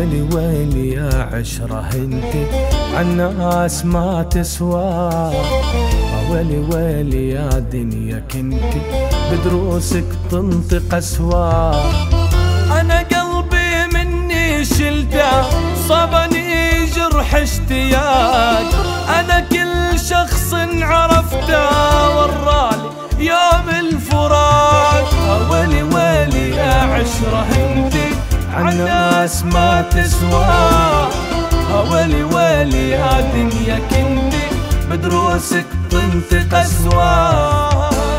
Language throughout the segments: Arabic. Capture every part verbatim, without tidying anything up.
ويلي ويلي يا عشرة انتي عالناس ما تسوى. ويلي ويلي يا دنيا كنتي بدروسك تنطق اسوا. انا قلبي مني شلته صابني جرح اشتياق. انا كل شخص عرفته ورالي يوم الفراق. ويلي ويلي يا عشرة انتي عالناس ما تسوى. ويلي ويلي يا دنيا كنتي بدروسك تنطق اسوا.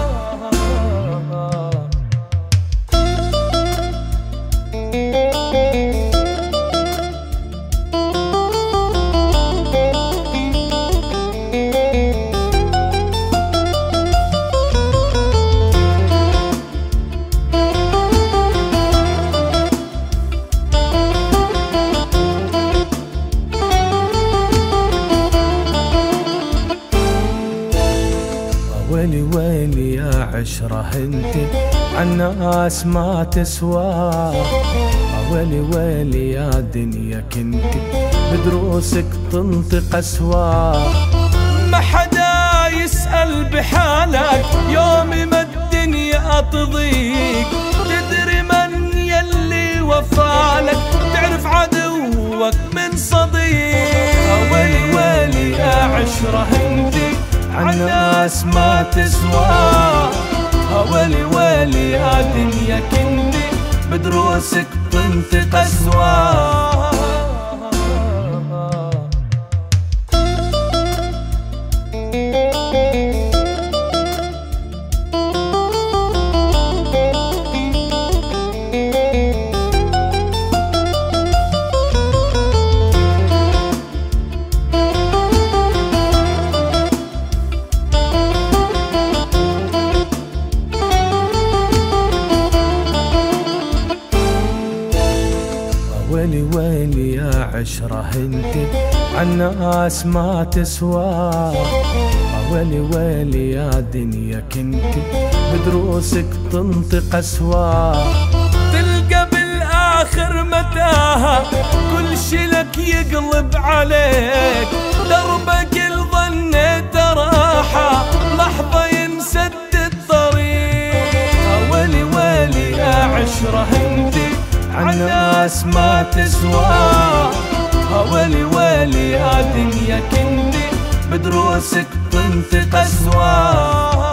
ويلي ويلي يا عشرة انتي عالناس ما تسوى. ويلي ويلي يا دنيا كنتي بدروسك تنطق اسوا. ما حدا يسأل بحالك يوم ما الدنيا تضيق. تدري من يلي وفالك تعرف عدوك من صديق. ويلي ويلي يا عشرة انتي عالناس ما تسوى. ويلي ويلي يا دنيا كنتي بدروسك تنطق اسوا. ويلي ويلي يا عشرة انتي عالناس ما تسوى. ويلي ويلي يا دنيا كنتي بدروسك تنطق اسوا. تلقى بالاخر متاهة كل شي لك يقلب عليك. دربك الظنيت راحة لحظة ينسد الطريق. ويلي ويلي يا عشرة انتي عالناس ما تسوى. ويلي ويلي يا دنيا كنتي بدروسك تنطق اسوا.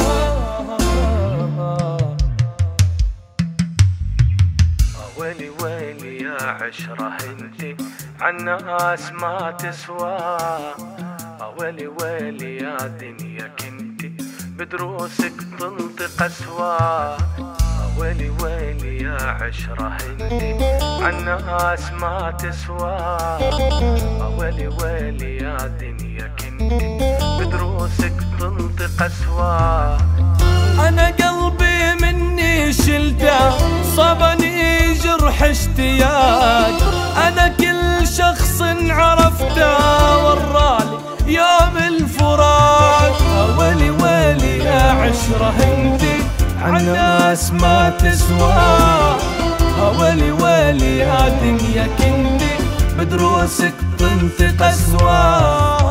ويلي ويلي يا عشرة انتي عالناس ما تسوى. ويلي ويلي يا دنيا كنتي بدروسك تنطق اسوا. ويلي ويلي يا عشرة انتي عالناس ما تسوى. ويلي ويلي يا دنيا كنتي بدروسك تنطق اسوا. انا قلبي مني شلته صابني جرح اشتياق. انا كل شخص عرفته ورالي يوم الفراق. ويلي ويلي يا عشرة انتي عالناس ما تسوى. ويلي ويلي يا دنيا كنتي بدروسك تنطق اسوا.